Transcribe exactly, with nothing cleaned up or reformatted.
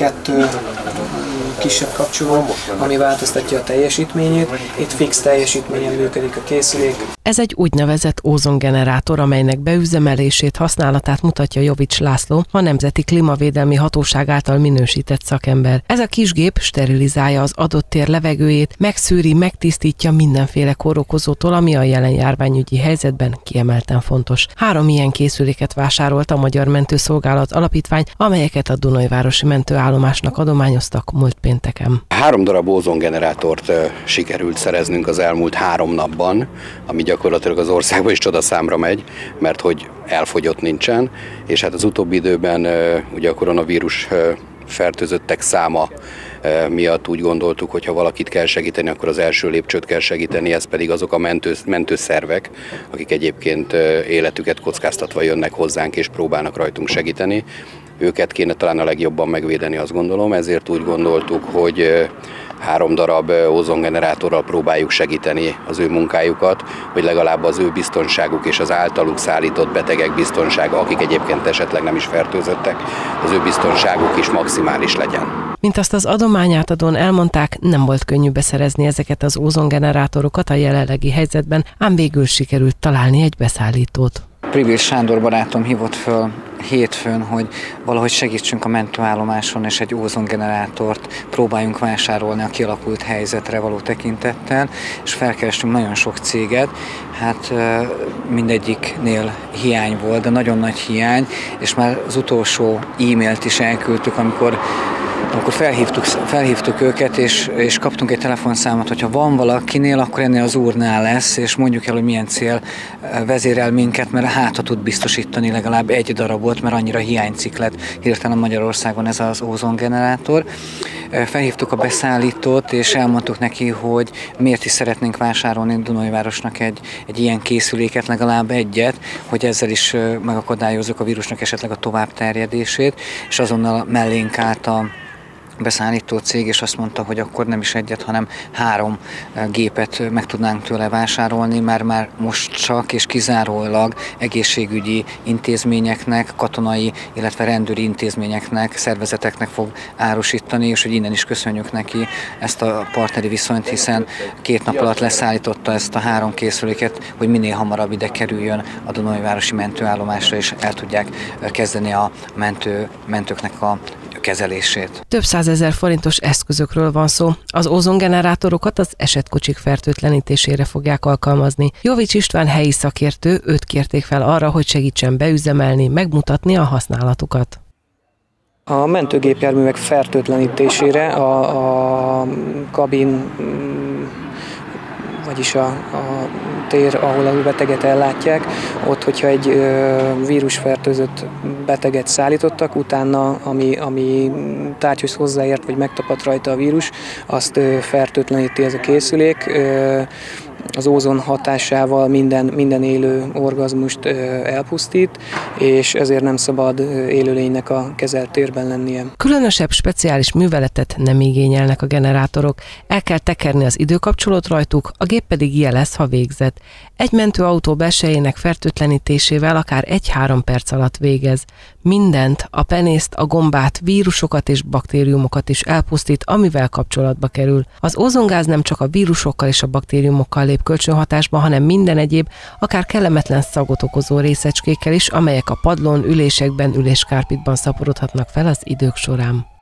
kettő kisebb kapcsoló, ami változtatja a teljesítményét. Itt fix teljesítményen működik a készülék. Ez egy úgynevezett ózongenerátor, amelynek beüzemelését, használatát mutatja Jovics László, a Nemzeti Klímavédelmi Hatóság által minősített szakember. Ez a kis gép sterilizálja az adott tér levegőjét, megszűri, megtisztítja mindenféle kórokozótól, ami a jelen járványügyi helyzetben kiemelten fontos. Három ilyen készüléket vásárolt a Magyar Mentőszolgálat Alapítvány, amelyeket a Dunajvárosi mentőállomásnak adományoztak múlt pénteken. Három darab ózongenerátort sikerült szereznünk az elmúlt három napban, ami gyakorlatilag az országban is csodaszámra megy, mert hogy elfogyott nincsen, és hát az utóbbi időben ugye a koronavírus fertőzöttek száma miatt úgy gondoltuk, hogy ha valakit kell segíteni, akkor az első lépcsőt kell segíteni, ez pedig azok a mentő, mentőszervek, akik egyébként életüket kockáztatva jönnek hozzánk és próbálnak rajtunk segíteni. Őket kéne talán a legjobban megvédeni, azt gondolom, ezért úgy gondoltuk, hogy három darab ózongenerátorral próbáljuk segíteni az ő munkájukat, hogy legalább az ő biztonságuk és az általuk szállított betegek biztonsága, akik egyébként esetleg nem is fertőzöttek, az ő biztonságuk is maximális legyen. Mint azt az adományátadón elmondták, nem volt könnyű beszerezni ezeket az ózongenerátorokat a jelenlegi helyzetben, ám végül sikerült találni egy beszállítót. Privér Sándor barátom hívott föl hétfőn, hogy valahogy segítsünk a mentőállomáson, és egy ózongenerátort próbáljunk vásárolni a kialakult helyzetre való tekintettel, és felkerestünk nagyon sok céget, hát mindegyiknél hiány volt, de nagyon nagy hiány, és már az utolsó e-mailt is elküldtük, amikor Akkor felhívtuk, felhívtuk őket, és, és kaptunk egy telefonszámot, hogyha van valakinél, akkor ennél az úrnál lesz, és mondjuk el, hogy milyen cél vezérel minket, mert hát ha tud biztosítani legalább egy darabot, mert annyira hiányzik lett hirtelen Magyarországon ez az ózongenerátor. Felhívtuk a beszállítót, és elmondtuk neki, hogy miért is szeretnénk vásárolni Dunajvárosnak egy, egy ilyen készüléket, legalább egyet, hogy ezzel is megakadályozzuk a vírusnak esetleg a továbbterjedését, és azonnal mellénk állt a beszállító cég, és azt mondta, hogy akkor nem is egyet, hanem három gépet meg tudnánk tőle vásárolni, mert már most csak és kizárólag egészségügyi intézményeknek, katonai, illetve rendőri intézményeknek, szervezeteknek fog árusítani, és hogy innen is köszönjük neki ezt a partneri viszonyt, hiszen két nap alatt leszállította ezt a három készüléket, hogy minél hamarabb ide kerüljön a Dunajvárosi mentőállomásra, és el tudják kezdeni a mentő, mentőknek a kezelését. Több százezer forintos eszközökről van szó. Az ózongenerátorokat az esetkocsik fertőtlenítésére fogják alkalmazni. Jovics István helyi szakértő, őt kérték fel arra, hogy segítsen beüzemelni, megmutatni a használatukat. A mentőgépjárművek fertőtlenítésére a, a kabin, vagyis a, a tér, ahol a beteget ellátják, ott, hogyha egy ö, vírusfertőzött beteget szállítottak, utána, ami, ami tárgyhoz hozzáért, vagy megtapadt rajta a vírus, azt ö, fertőtleníti ez a készülék. Ö, az ózon hatásával minden, minden élő organizmust elpusztít, és ezért nem szabad élőlénynek a kezelt térben lennie. Különösebb speciális műveletet nem igényelnek a generátorok. El kell tekerni az időkapcsolót rajtuk, a gép pedig jelez, ha végzett. Egy mentőautó belsejének fertőtlenítésével akár egy-három perc alatt végez. Mindent, a penészt, a gombát, vírusokat és baktériumokat is elpusztít, amivel kapcsolatba kerül. Az ózongáz nem csak a vírusokkal és a baktériumokkal lép kölcsönhatásba, hanem minden egyéb, akár kellemetlen szagot okozó részecskékkel is, amelyek a padlón, ülésekben, üléskárpitban szaporodhatnak fel az idők során.